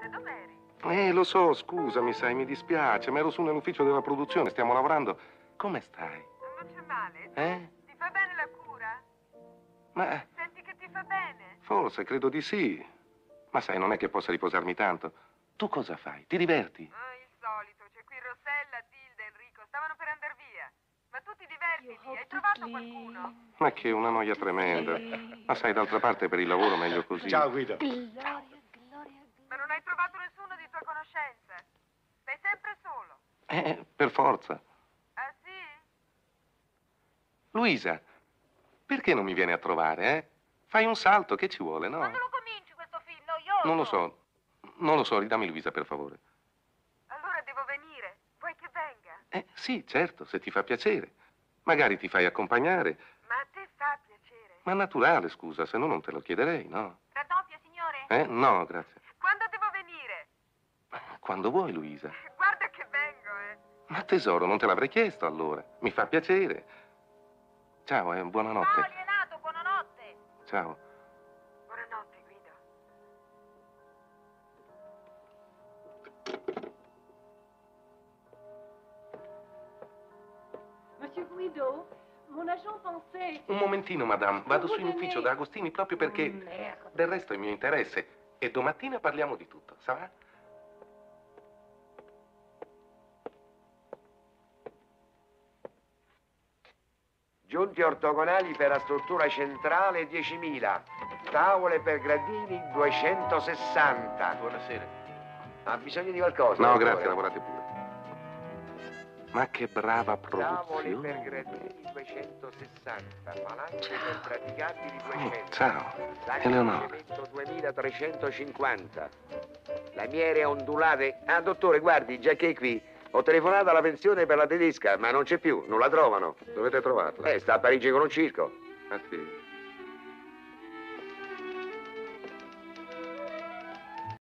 niente, dov'eri? Lo so, scusami, sai, mi dispiace, ma ero su nell'ufficio della produzione, stiamo lavorando. Come stai? Non c'è male? Ti fa bene la cura? Ma Senti che ti fa bene? forse, credo di sì. Ma sai, non è che possa riposarmi tanto. Tu cosa fai? Ti diverti? Il solito, c'è qui Rossella, Tilde, Enrico, stavano per andar via. Ma tu ti diverti lì? Hai trovato qualcuno? Ma che una noia tremenda. Ma sai, d'altra parte per il lavoro meglio così. Ciao Guido. Ma non hai trovato nessuno di tua conoscenza? Sei sempre solo? Per forza. Ah sì? Luisa, perché non mi vieni a trovare, eh? Fai un salto, che ci vuole, no? Quando lo cominci questo film noioso? Non lo so, ridammi Luisa, per favore. Allora devo venire. Vuoi che venga? Sì, certo, se ti fa piacere. Magari ti fai accompagnare. Ma a te fa piacere? Ma naturale, scusa, se no non te lo chiederei, no? Raddoppia, signore? No, grazie. Quando devo venire? Quando vuoi, Luisa. Guarda che vengo, Ma tesoro, non te l'avrei chiesto allora. Mi fa piacere. Ciao, buonanotte. Ciao, alienato, buonanotte. Ciao. Buonanotte, Guido. Monsieur Guido, mon agent pensait... Un momentino, madame. Vado su in ufficio da Agostini proprio perché del resto è mio interesse. E domattina parliamo di tutto, sa? Giunti ortogonali per la struttura centrale 10.000. Tavole per gradini 260. Buonasera. Ha bisogno di qualcosa? No, dottore? grazie, lavorate pure. Ma che brava Tavole per produzione. gradini 260. Palanche per praticabili 200. Ciao, Sacchi Eleonora. di cemento 2350. Lamiere ondulate. Ah, dottore, guardi, già che è qui. Ho telefonato alla pensione per la tedesca, ma non c'è più, non la trovano. Dovete trovarla. Sta a Parigi con un circo. Ah, sì?